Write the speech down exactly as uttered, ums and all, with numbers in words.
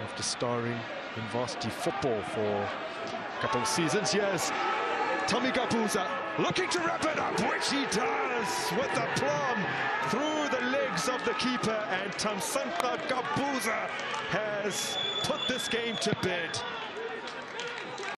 after starring in varsity football for a couple of seasons. Yes, Thamsanqa Gabuza looking to wrap it up, which he does with the plum through the legs of the keeper, and Thamsanqa Gabuza has put this game to bed.